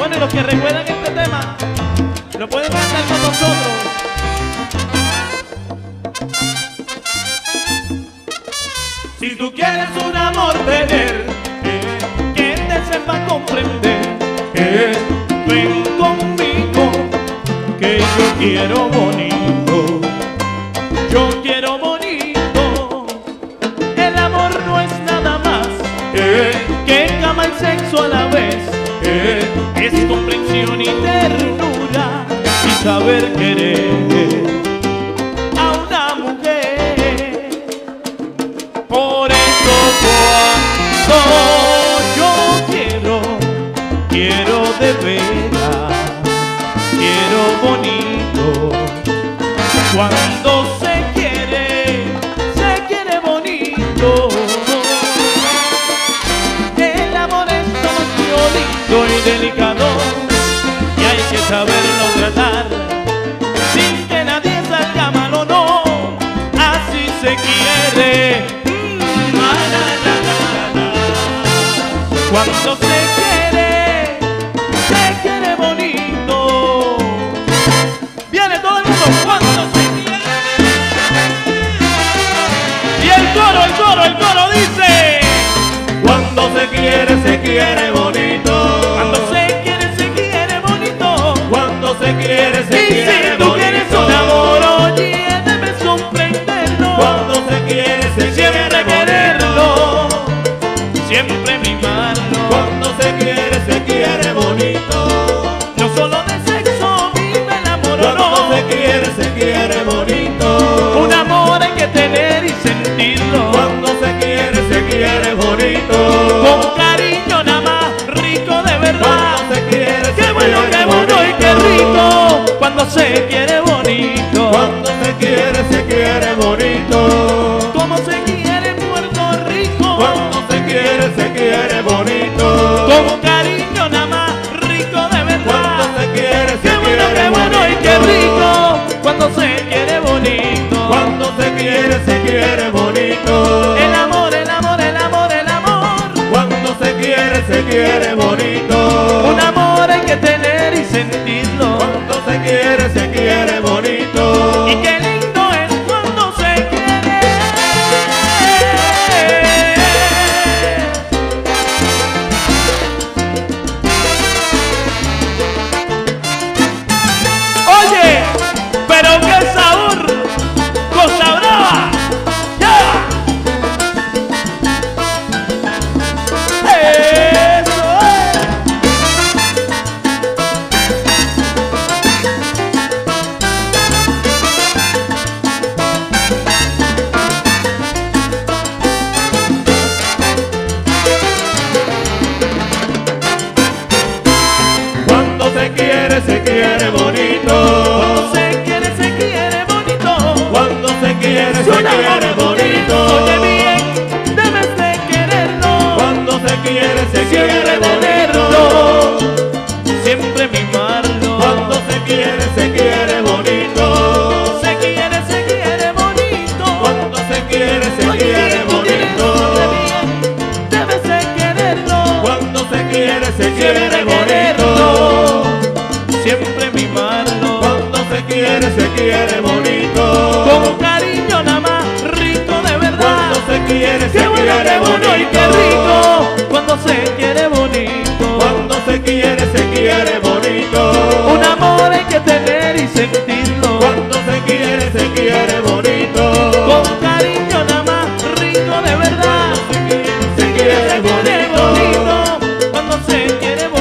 Bueno, y los que recuerdan este tema lo pueden cantar con nosotros. Si tú quieres un amor tener, que te sepa comprender, ven conmigo, que yo quiero bonito, yo quiero bonito. El amor no es nada más que cama y sexo a la vez, es comprensión y ternura y saber querer a una mujer. Por eso cuando yo quiero de veras, quiero bonito. Cuando se quiere bonito. El amor es demasiado lindo y delicado, y hay que saberlo tratar sin que nadie salga malo, no. Así se quiere. Cuando se quiere bonito. Viene todo el mundo. Cuando se quiere. Y el coro dice: cuando se quiere bonito. Cuando se quiere bonito. Cuando se quiere bonito. Y si tú quieres un amor, oye, debes comprenderlo. Cuando se quiere siempre quererlo, siempre mimarlo. Cuando se quiere bonito. No solo de sexo vive el amor, cuando no. Se quiere bonito. Un amor hay que tener y sentirlo. Cuando se quiere bonito. Con cariño nada más, rico de verdad. Cuando se quiere qué bueno y qué rico. Cuando se quiere bonito. Cuando se quiere bonito. Como se quiere en Puerto Rico. Cuando se quiere bonito. Con cariño nada más, rico de verdad. Cuando se quiere qué bueno y qué rico. Cuando se quiere bonito. Cuando se quiere bonito. El amor. Cuando se quiere bonito. Un amor hay que tener y sentirlo. Cuando se quiere bonito. Y qué lindo es cuando se quiere. Oye, pero qué sabor, cosa brava, ya. Eso es. Cuando se quiere bonito. Cuando se quiere bonito. Cuando se quiere bonito. Oye bien, debes de quererlo. Cuando se quiere bonito. Siempre mimarlo. Cuando se quiere bonito. Se quiere bonito. Cuando se quiere bonito. Debes de quererlo. Cuando se quiere bonito. Siempre mimarlo. Cuando se quiere bonito. Con cariño nada más, rico de verdad. Cuando se quiere bonito y qué rico. Cuando se quiere bonito. Cuando se quiere bonito. Un amor hay que tener y sentirlo. Cuando se quiere bonito. Con cariño nada más, rico de verdad. Se quiere bonito. Cuando se quiere bonito.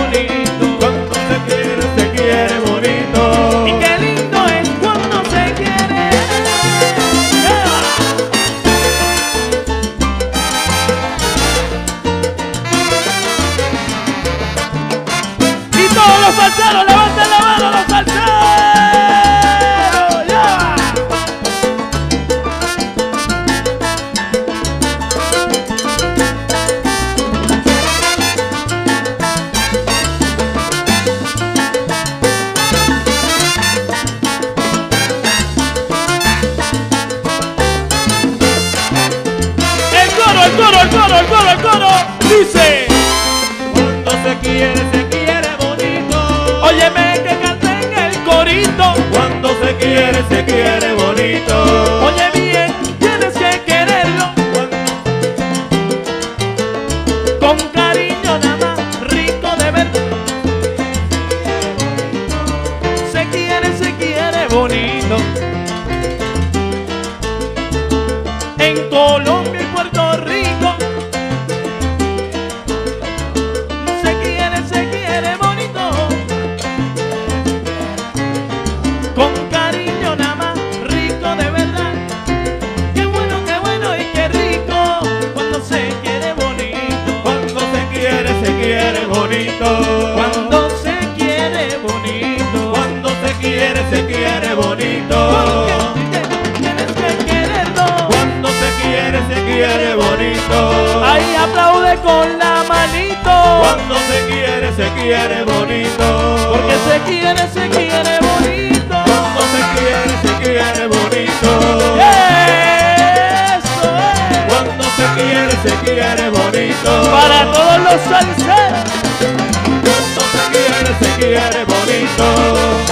bonito. Cuando se quiere bonito. Cuando se quiere bonito. Porque tienes que quererlo. Cuando se quiere bonito. Ahí aplaude con la manito. Cuando se quiere bonito. Porque se quiere bonito. Cuando se quiere bonito. Eso es. Cuando se quiere bonito. Para todos los salseros. Cuando se quiere bonito.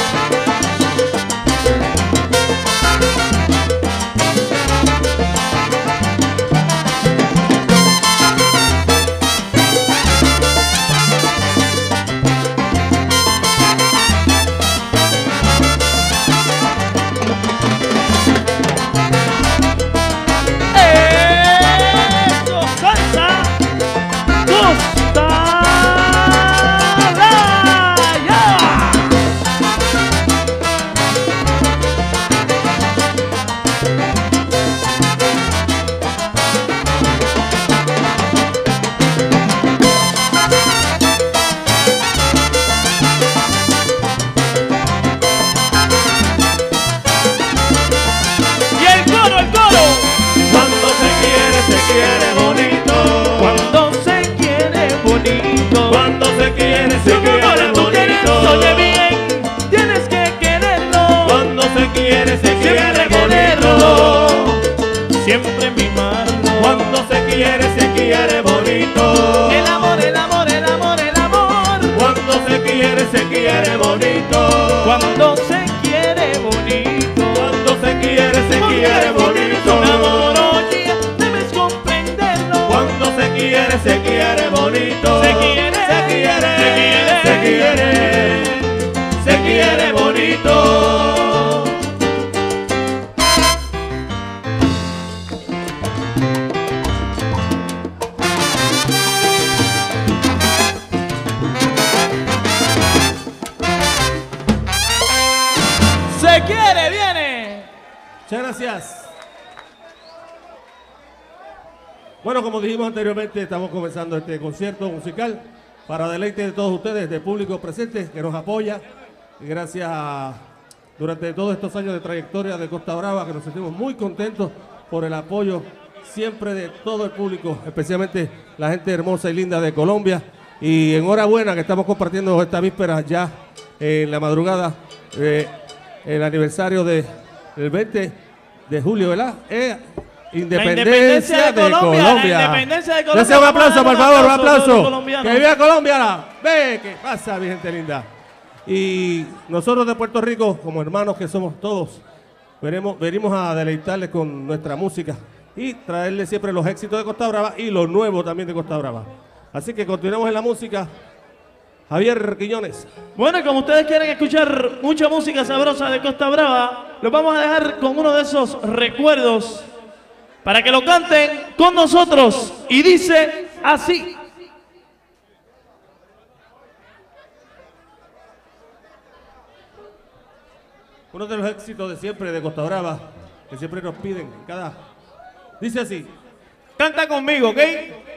Siempre mimarlo. Cuando se quiere bonito. El amor, el amor, el amor, el amor. Cuando se quiere bonito. Cuando se quiere bonito. Cuando se quiere bonito. Un amor, oye, debes comprenderlo. Cuando se quiere bonito. Se quiere, se quiere bonito. Se quiere, viene. Muchas gracias. Bueno, como dijimos anteriormente, estamos comenzando este concierto musical para deleite de todos ustedes, del público presente que nos apoya. Y gracias durante todos estos años de trayectoria de Costa Brava, que nos sentimos muy contentos por el apoyo siempre de todo el público, especialmente la gente hermosa y linda de Colombia. Y enhorabuena que estamos compartiendo esta víspera ya en la madrugada. El aniversario del 20 de julio, ¿verdad? Independencia de Colombia. La independencia de Colombia. Gracias, un aplauso, por favor, un aplauso. colombianos. Que viva Colombia. Ve, ¿qué pasa, mi gente linda? Y nosotros de Puerto Rico, como hermanos que somos todos, venimos a deleitarles con nuestra música y traerles siempre los éxitos de Costa Brava y lo nuevo también de Costa Brava. Así que continuamos en la música. Javier Quiñones. Bueno, y como ustedes quieren escuchar mucha música sabrosa de Costa Brava, los vamos a dejar con uno de esos recuerdos para que lo canten con nosotros. Y dice así. Uno de los éxitos de siempre de Costa Brava, que siempre nos piden. Dice así. Canta conmigo, ¿ok?